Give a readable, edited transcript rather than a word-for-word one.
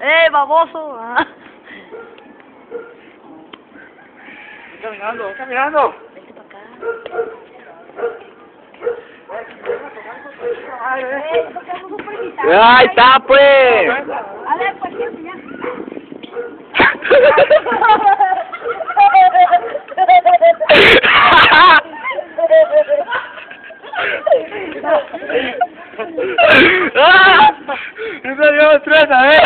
Baboso! Caminando, caminando. Vente para acá. ¡Ahí está, pues! A ver, pues, ¿qué ya? ¡Ah! ¡Eso dio estrés,